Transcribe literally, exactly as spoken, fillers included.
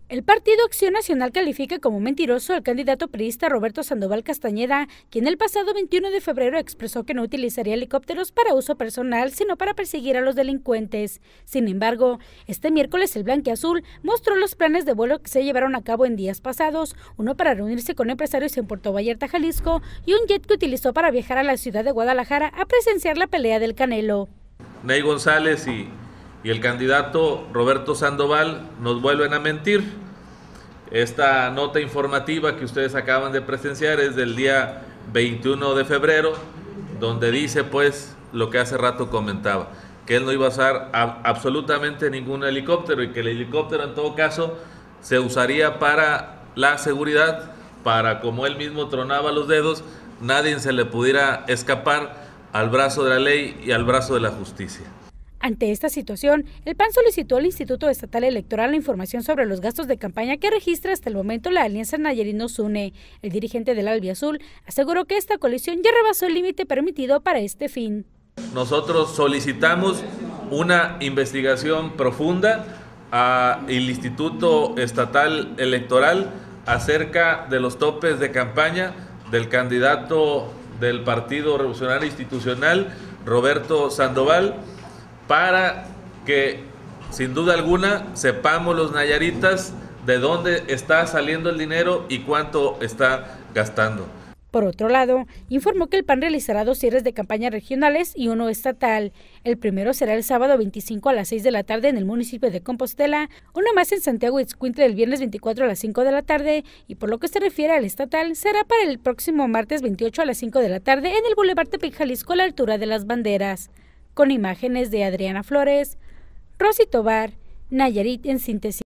El Partido Acción Nacional califica como mentiroso al candidato priista Roberto Sandoval Castañeda, quien el pasado veintiuno de febrero expresó que no utilizaría helicópteros para uso personal, sino para perseguir a los delincuentes. Sin embargo, este miércoles el Blanquiazul mostró los planes de vuelo que se llevaron a cabo en días pasados, uno para reunirse con empresarios en Puerto Vallarta, Jalisco, y un jet que utilizó para viajar a la ciudad de Guadalajara a presenciar la pelea del Canelo. Ney González y, y el candidato Roberto Sandoval nos vuelven a mentir. Esta nota informativa que ustedes acaban de presenciar es del día veintiuno de febrero, donde dice pues lo que hace rato comentaba, que él no iba a usar a, absolutamente ningún helicóptero y que el helicóptero en todo caso se usaría para la seguridad, para, como él mismo tronaba los dedos, nadie se le pudiera escapar al brazo de la ley y al brazo de la justicia. Ante esta situación, el P A N solicitó al Instituto Estatal Electoral la información sobre los gastos de campaña que registra hasta el momento la Alianza Nayarit Nos Une. El dirigente del Albiazul aseguró que esta coalición ya rebasó el límite permitido para este fin. Nosotros solicitamos una investigación profunda al Instituto Estatal Electoral acerca de los topes de campaña del candidato del Partido Revolucionario Institucional, Roberto Sandoval, para que, sin duda alguna, sepamos los nayaritas de dónde está saliendo el dinero y cuánto está gastando. Por otro lado, informó que el P A N realizará dos cierres de campaña regionales y uno estatal. El primero será el sábado veinticinco a las seis de la tarde en el municipio de Compostela, uno más en Santiago Ixcuintla el viernes veinticuatro a las cinco de la tarde, y por lo que se refiere al estatal, será para el próximo martes veintiocho a las cinco de la tarde en el Boulevard Tepic, Jalisco, a la altura de las Banderas. Con imágenes de Adriana Flores, Rosy Tobar, Nayarit en síntesis.